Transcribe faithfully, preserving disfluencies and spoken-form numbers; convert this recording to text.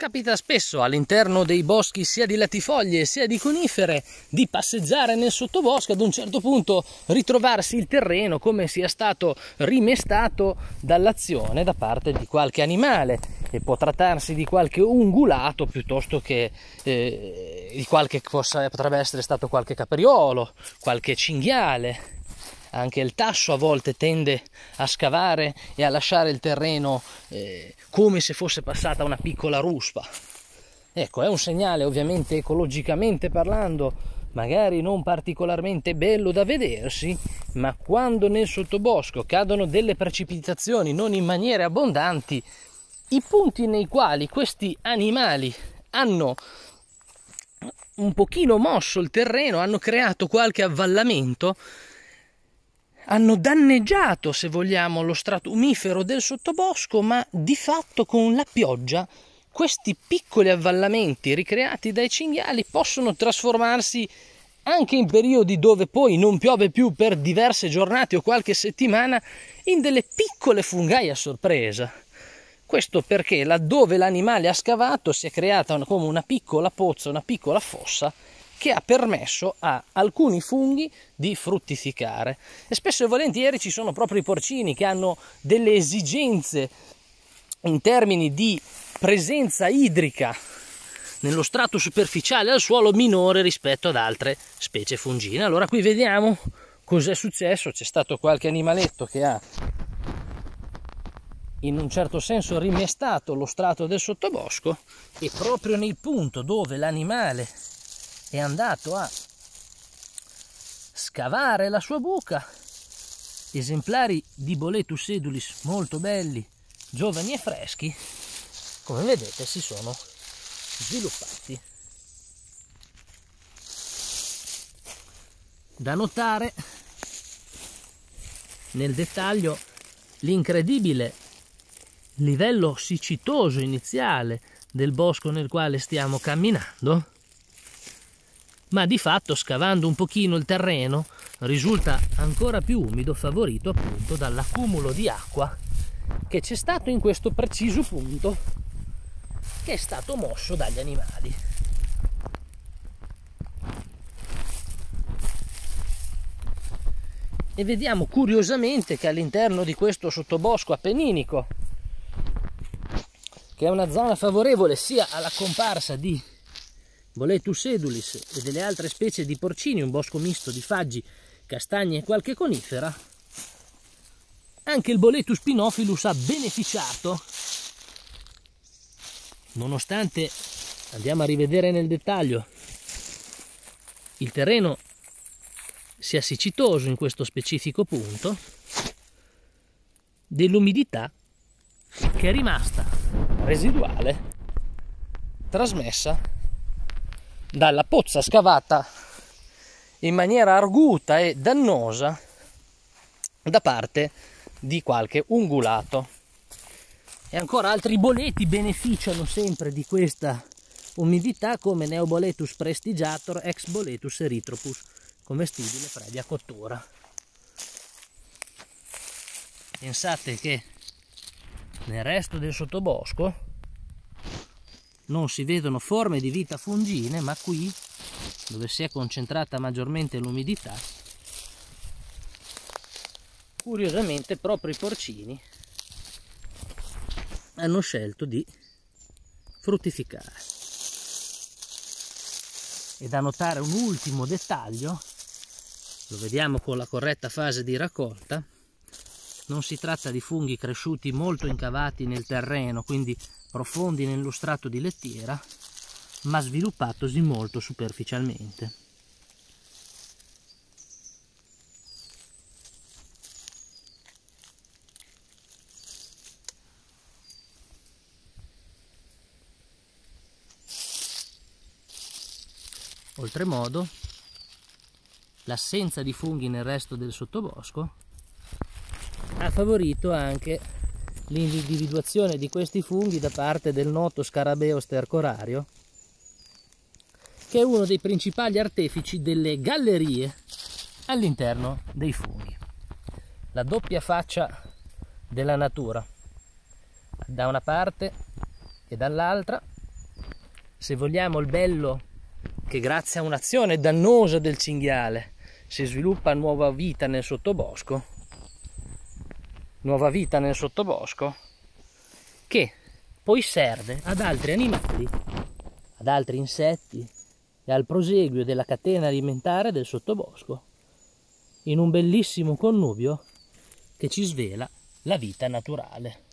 Capita spesso all'interno dei boschi sia di latifoglie sia di conifere di passeggiare nel sottobosco, ad un certo punto ritrovarsi il terreno come sia stato rimestato dall'azione da parte di qualche animale, e può trattarsi di qualche ungulato piuttosto che eh, di qualche, potrebbe essere stato qualche capriolo, qualche cinghiale. Anche il tasso a volte tende a scavare e a lasciare il terreno eh, come se fosse passata una piccola ruspa. Ecco, è un segnale ovviamente ecologicamente parlando, magari non particolarmente bello da vedersi, ma quando nel sottobosco cadono delle precipitazioni non in maniere abbondanti, i punti nei quali questi animali hanno un pochino mosso il terreno, hanno creato qualche avvallamento, hanno danneggiato, se vogliamo, lo strato umifero del sottobosco, ma di fatto con la pioggia questi piccoli avvallamenti ricreati dai cinghiali possono trasformarsi, anche in periodi dove poi non piove più per diverse giornate o qualche settimana, in delle piccole fungaie a sorpresa. Questo perché laddove l'animale ha scavato si è creata come una piccola pozza, una piccola fossa, che ha permesso a alcuni funghi di fruttificare. E spesso e volentieri ci sono proprio i porcini che hanno delle esigenze in termini di presenza idrica nello strato superficiale al suolo minore rispetto ad altre specie fungine. Allora qui vediamo cos'è successo. C'è stato qualche animaletto che ha in un certo senso rimestato lo strato del sottobosco, e proprio nel punto dove l'animale è andato a scavare la sua buca, esemplari di Boletus edulis molto belli, giovani e freschi, come vedete si sono sviluppati. Da notare nel dettaglio l'incredibile livello siccitoso iniziale del bosco nel quale stiamo camminando, ma di fatto, scavando un pochino il terreno, risulta ancora più umido, favorito appunto dall'accumulo di acqua che c'è stato in questo preciso punto, che è stato mosso dagli animali. E vediamo curiosamente che all'interno di questo sottobosco appenninico, che è una zona favorevole sia alla comparsa di Boletus edulis e delle altre specie di porcini, un bosco misto di faggi, castagne e qualche conifera, anche il Boletus pinophilus ha beneficiato, nonostante, andiamo a rivedere nel dettaglio, il terreno sia siccitoso in questo specifico punto, dell'umidità che è rimasta residuale, trasmessa dalla pozza scavata in maniera arguta e dannosa da parte di qualche ungulato. E ancora altri boleti beneficiano sempre di questa umidità, come Neoboletus prestigiator, ex Boletus erythropus, commestibile previa cottura. Pensate che nel resto del sottobosco non si vedono forme di vita fungine, ma qui, dove si è concentrata maggiormente l'umidità, curiosamente proprio i porcini hanno scelto di fruttificare. E da notare un ultimo dettaglio, lo vediamo con la corretta fase di raccolta, non si tratta di funghi cresciuti molto incavati nel terreno, quindi profondi nello strato di lettiera, ma sviluppatosi molto superficialmente. Oltremodo, l'assenza di funghi nel resto del sottobosco ha favorito anche l'individuazione di questi funghi da parte del noto scarabeo stercorario, che è uno dei principali artefici delle gallerie all'interno dei funghi. La doppia faccia della natura, da una parte e dall'altra, se vogliamo il bello che grazie a un'azione dannosa del cinghiale si sviluppa nuova vita nel sottobosco, nuova vita nel sottobosco che poi serve ad altri animali, ad altri insetti e al proseguio della catena alimentare del sottobosco, in un bellissimo connubio che ci svela la vita naturale.